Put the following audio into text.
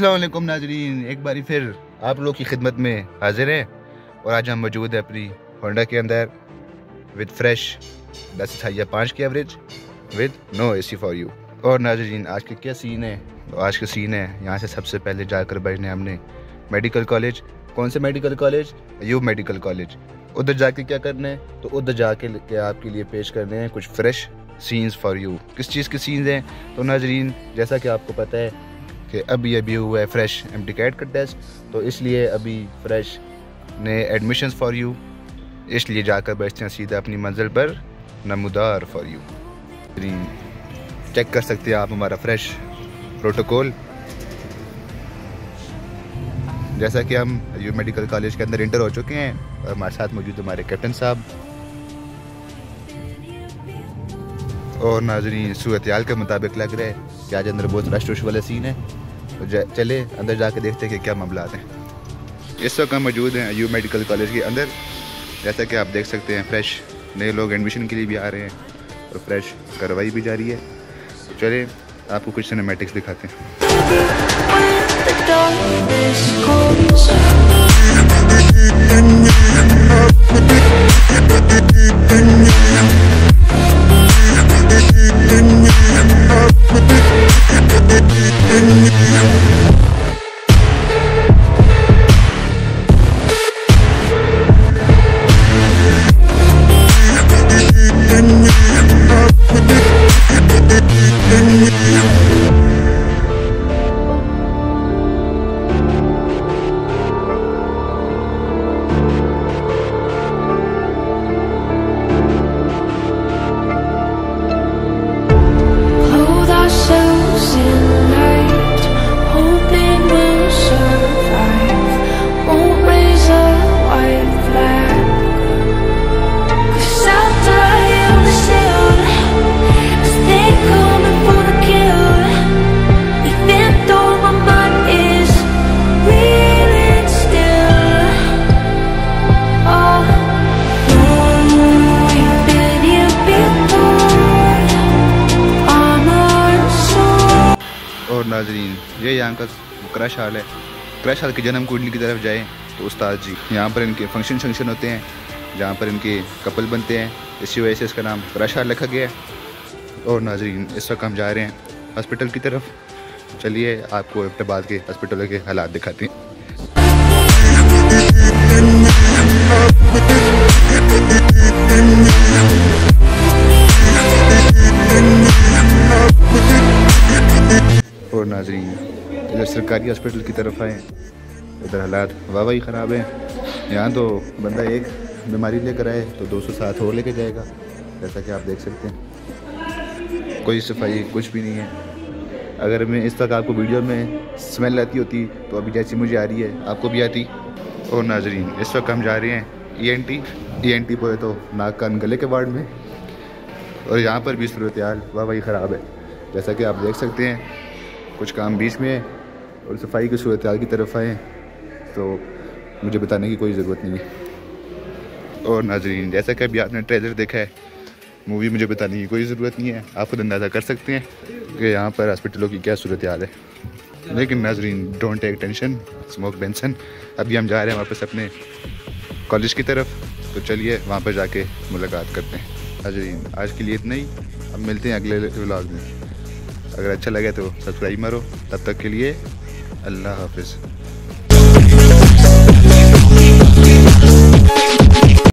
अस्सलाम वालेकुम नाजरीन, एक बारी फिर आप लोग की खिदमत में हाजिर हैं और आज हम मौजूद है अपनी होंडा के अंदर विद फ्रेश 10/5 की average with no AC for you. और नाजरीन आज के क्या सीन है, तो आज का सीन है यहाँ से सबसे पहले जाकर बैठने हमने मेडिकल कॉलेज। कौन से medical college? Ayub medical college. उधर जाके क्या करना है, तो उधर जाके के आपके लिए पेश करने हैं कुछ फ्रेश सीन्स फॉर यू। किस चीज़ के सीन्स हैं? तो नाजरीन जैसा कि आपको पता है कि अभी हुआ है फ्रेश एमटीकैट का टेस्ट, तो इसलिए अभी फ्रेश ने एडमिशन्स फॉर यू, इसलिए जाकर बैठते हैं सीधा अपनी मंजिल पर नमूदार फॉर यू। चेक कर सकते हैं आप हमारा फ्रेश प्रोटोकॉल। जैसा कि हम अयूब मेडिकल कॉलेज के अंदर इंटर हो चुके हैं और हमारे साथ मौजूद हमारे कैप्टन साहब। और नाज़रीन सूरत-ए-हाल के मुताबिक लग रहा है कि आज अंदर बहुत रश वाला सीन है, तो चले अंदर जाके देखते हैं कि क्या मामला है। इस वक्त हम मौजूद हैं अयूब मेडिकल कॉलेज के अंदर। जैसा कि आप देख सकते हैं फ्रेश नए लोग एडमिशन के लिए भी आ रहे हैं और फ्रेश कार्रवाई भी जारी है। तो चले आपको कुछ सिनेमैटिक्स दिखाते हैं। और नाजरीन ये यहाँ का क्रश हाल है। क्रश हाल की जन्म कुंडली की तरफ जाएं तो उस्ताद जी यहाँ पर इनके फंक्शन होते हैं जहाँ पर इनके कपल बनते हैं, इसी वजह से इसका नाम क्रश हाल रखा गया है। और नाजरीन इस वक्त हम जा रहे हैं हॉस्पिटल की तरफ। चलिए आपको एबटाबाद के हॉस्पिटल के हालात दिखाते हैं। और नाजरीन इधर सरकारी हॉस्पिटल की तरफ आए, इधर हालात वाह ख़राब हैं। यहाँ तो बंदा एक बीमारी लेकर आए तो 207 और लेके जाएगा, जैसा कि आप देख सकते हैं। कोई सफाई कुछ भी नहीं है। अगर मैं इस तक आपको वीडियो में स्मेल आती होती तो अभी जैसी मुझे आ रही है आपको भी आती। और नाजरीन इस वक्त हम जा रहे हैं ENT पे, तो नाक कान गले के वार्ड में। और यहाँ पर भी सूरत-ए-हाल वाह ख़राब है, जैसा कि आप देख सकते हैं। कुछ काम बीच में है और सफाई की सूरत-ए-हाल की तरफ आए तो मुझे बताने की कोई ज़रूरत नहीं है। और नाजरीन जैसा कि अभी आपने ट्रेलर देखा है, मूवी मुझे बताने की कोई ज़रूरत नहीं है, आप खुद अंदाज़ा कर सकते हैं कि यहाँ पर हॉस्पिटलों की क्या सूरत-ए-हाल है। लेकिन Nazreen don't take tension, smoke Benson. अभी हम जा रहे हैं वापस अपने कॉलेज की तरफ, तो चलिए वहाँ पर जाके मुलाकात करते हैं। नाजरीन आज के लिए इतना ही, अब मिलते हैं अगले व्लॉग में। अगर अच्छा लगे तो सब्सक्राइब मारो। तब तक के लिए अल्लाह हाफिज़।